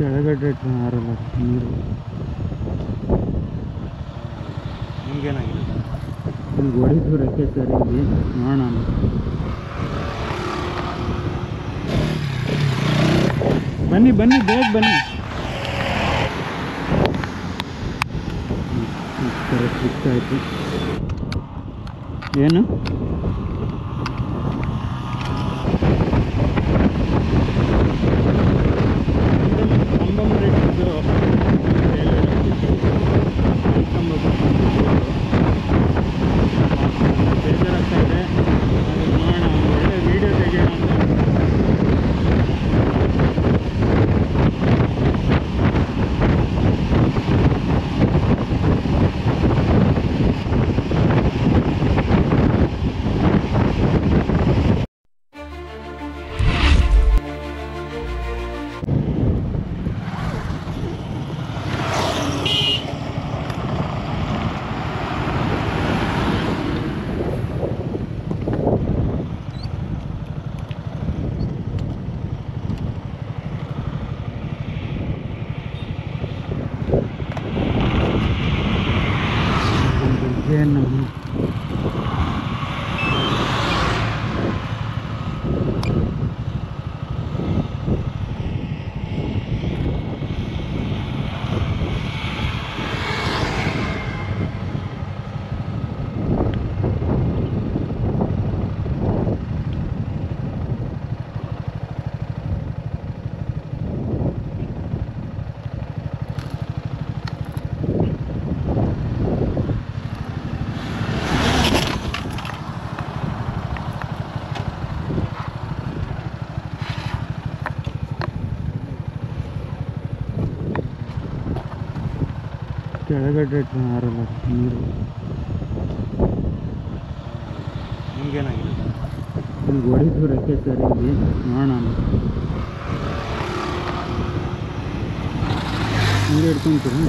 ಕೆಳಗಡೆ ಹಾರಲ್ಲ ನೀರು. ನಿಮ್ಗೇನಾಗಿದೆ? ನಿಮ್ಗೆ ಹೊಡಿತು ರೆಕ್ಕೆ ಸರಿಯಾಗಿ ನೋಡೋಣ. ಬನ್ನಿ ಬನ್ನಿ ಬೇಗ ಬನ್ನಿ. ಫಿಕ್ಸ್ ಆಯಿತು. ಏನು ಪಂಬನ್ ಬ್ರಿಡ್ಜ್ ಬೇಜಾರಾಗ್ತಾ ಇದೆ. ಅದಕ್ಕೆ ನೋಡೋಣ, ಒಳ್ಳೆ ವೀಡಿಯೋ ತೆಗೆಯೋಣ ಅಂತ. ಏನು ಕೆಳಗಡೆ ಹಾರಲ್ಲ ನೀರು. ನಿಮ್ಗೇನಾಗಿದೆ? ನಿಮ್ಗೆ ಹೊಡಿತು ರೆಕ್ಕೆ ಸರಿಯಾಗಿ ನೋಡೋಣ. ಹಿಂಗೆ ಹಿಡ್ಕೊಂತೀರ?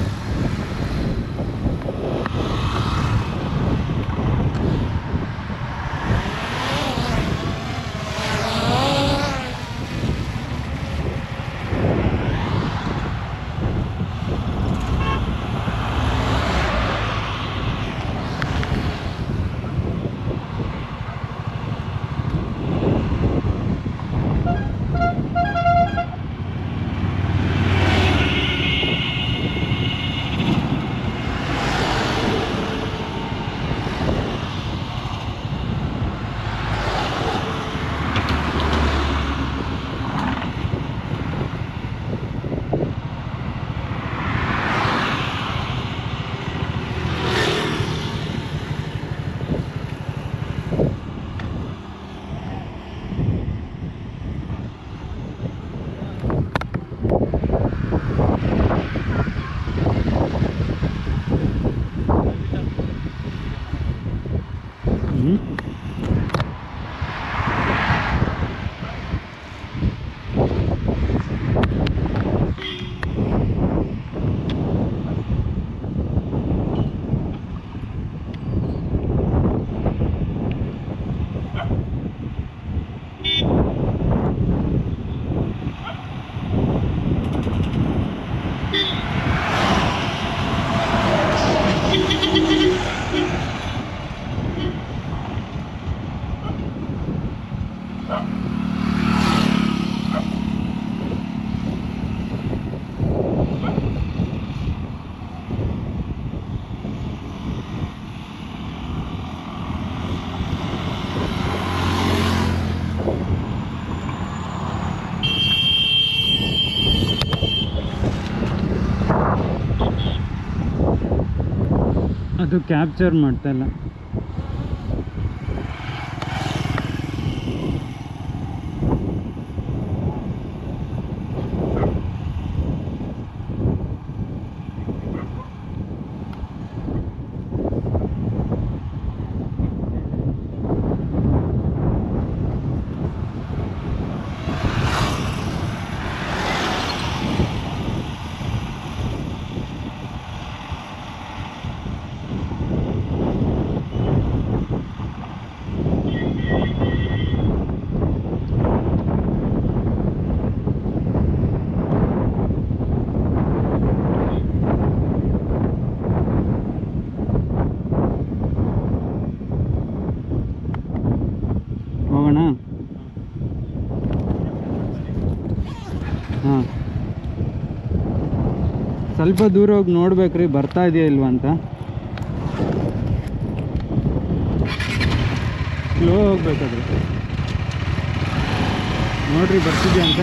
ಅದು ಕ್ಯಾಪ್ಚರ್ ಮಾಡ್ತಾಯಿಲ್ಲ. ಹೋಗೋಣ. ಹಾಂ, ಸ್ವಲ್ಪ ದೂರ ಹೋಗಿ ನೋಡ್ಬೇಕ್ರಿ ಬರ್ತಾ ಇದೆಯಾ ಇಲ್ವಾ ಅಂತ. ಸ್ಲೋ ಹೋಗ್ಬೇಕಾದ್ರೆ ನೋಡ್ರಿ ಬರ್ತಿದ್ಯಾ ಅಂತ.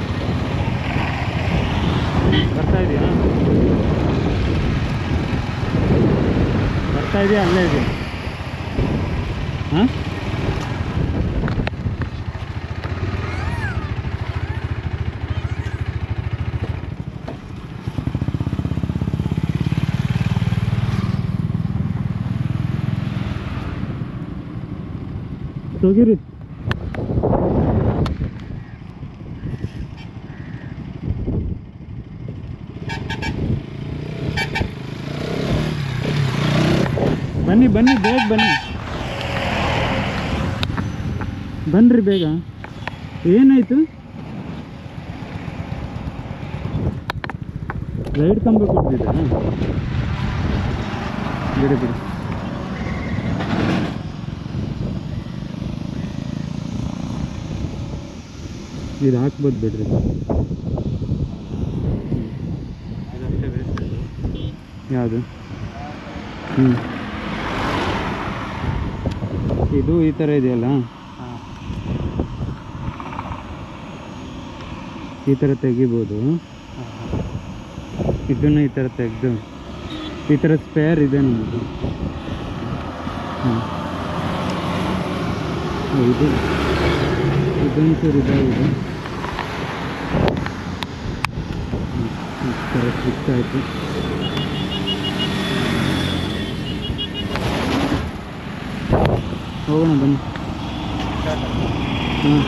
ಬರ್ತಾ ಇದೆಯಾ? ಬರ್ತಾ ಇದೆಯಾ? ಅಲ್ಲೇ ಇದೆಯಾ? ಹಾಂ, ಹೋಗಿರಿ. ಬನ್ನಿ ಬನ್ನಿ, ಬೇಗ ಬನ್ನಿ, ಬನ್ನಿರಿ ಬೇಗ. ಏನಾಯಿತು? ಲೈಟ್ ಕಂಬ ಕೊಡ್ತಿದ್ದ? ಬಿಡಿ ಬಿಡಿ. ಇದು ಹಾಕ್ಬೋದು ಬಿಡ್ರಿ. ಯಾವುದು? ಇದು ಈ ಥರ ಇದೆಯಲ್ಲ, ಈ ಥರ ತೆಗಿಬೋದು. ಇದನ್ನು ಈ ಥರ ತೆಗೆದು ಈ ಥರ ಸ್ಪೇರ್ ಇದೆ ನಮ್ಮದು. ಇದು ಇದೊಂದು ಸರ್ ಇದಾಗಿದೆ. ಈ ಥರ ಫಿಕ್ಸ್ ಆಯಿತು. ಹೋಗೋಣ ಬನ್ನಿ. ಹಾಂ,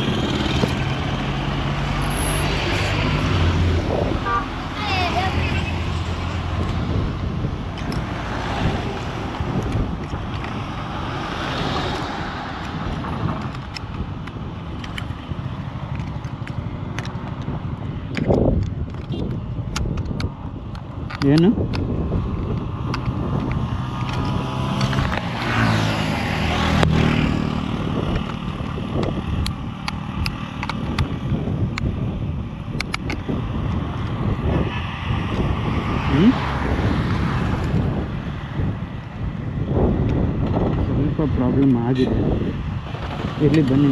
ಏನು? ಸ್ವಲ್ಪ ಪ್ರಾಬ್ಲಮ್ ಆಗಿದೆ. ಇರಲಿ ಬನ್ನಿ.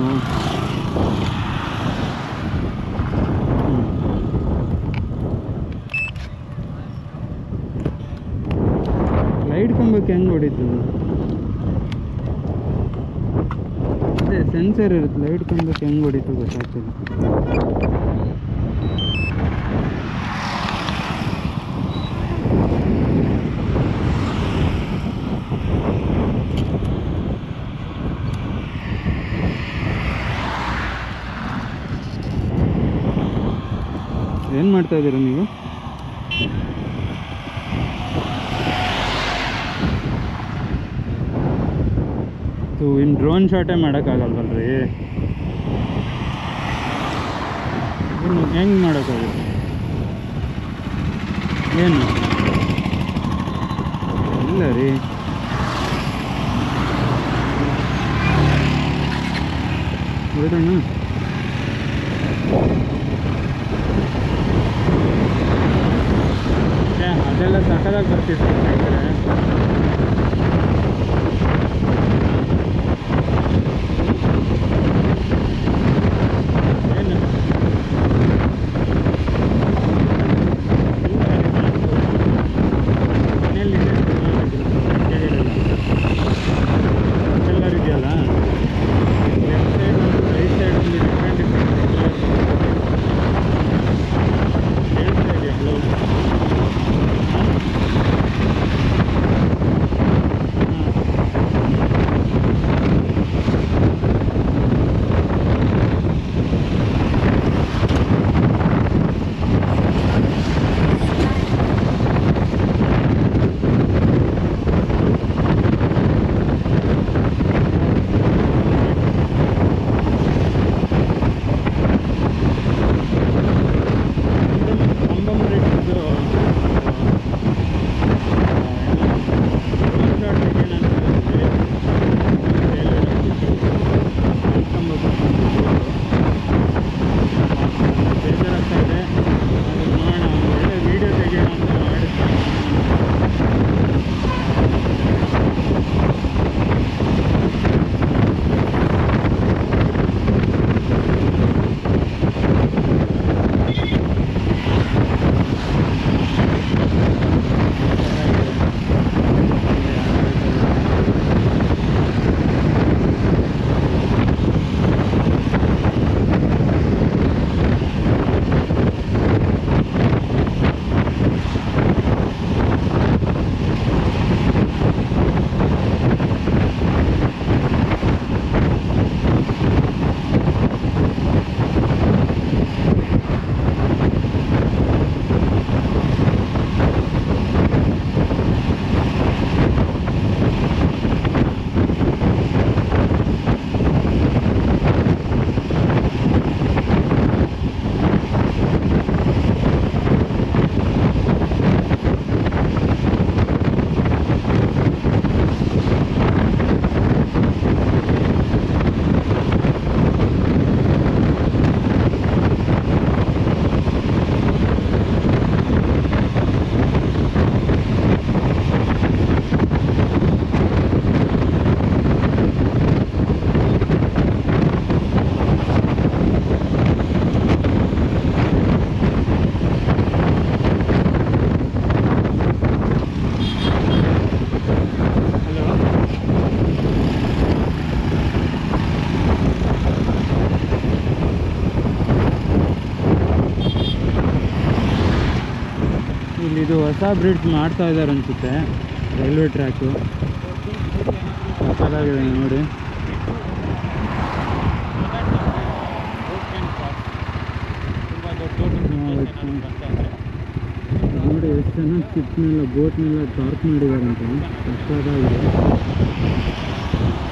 ಲೈಟ್ ಕಂಬಕ್ಕೆ ಹೆಂಗೆ ಹೊಡಿತು? ಅದೇ ಸೆನ್ಸರ್ ಇರುತ್ತೆ. ಲೈಟ್ ಕಂಬಕ್ಕೆ ಹೆಂಗೆ ಹೊಡಿತು ಗೊತ್ತಾಗ್ತಿಲ್ಲ. ಏನು ಮಾಡ್ತಾ ಇದ್ದೀರಾ ನೀವು? ಇನ್ನು ಡ್ರೋನ್ ಶಾಟೇ ಮಾಡೋಕ್ಕಾಗಲ್ವಲ್ರಿ? ಇನ್ನು ಹೆಂಗೆ ಮಾಡೋಕ್ಕಾಗುತ್ತೆ? ಏನು ಇಲ್ಲ ರೀ, ಬಿಡೋಣ. ಅದೆಲ್ಲ ಸಕ್ಕದಾಗಿ ಬರ್ತಿತ್ತು ಸ್ನೇಹಿತರೆ. ಏನು ಮನೆಯಲ್ಲಿದೆ ಎಲ್ಲರೂ ಇದೆಯಲ್ಲ, ಲೆಫ್ಟ್ ಸೈಡ್ ಒಂದು ರೈಟ್ ಸೈಡ್ ಒಂದು ಡಿಫ್ರೆಂಟ್ ಹೇಳ್ತಾ ಇದೆಯಾ ಬ್ಲೌಸ್? ಇದು ಹೊಸ ಬ್ರಿಡ್ಜ್ ಮಾಡ್ತಾ ಇದ್ದಾರೆ ಅನಿಸುತ್ತೆ, ರೈಲ್ವೆ ಟ್ರ್ಯಾಕು ಸಕ್ಕತ್ತಾಗಿದೆ ನೋಡಿ. ನೋಡಿ ಎಷ್ಟು ಚೆನ್ನಾಗಿ ಶಿಪ್ನೆಲ್ಲ ಬೋಟ್ನೆಲ್ಲ ಟಾರ್ಕ್ ಮಾಡಿದ್ದಾರೆ ಅಂತ, ಸಕ್ಕತ್ತಾಗಿದೆ.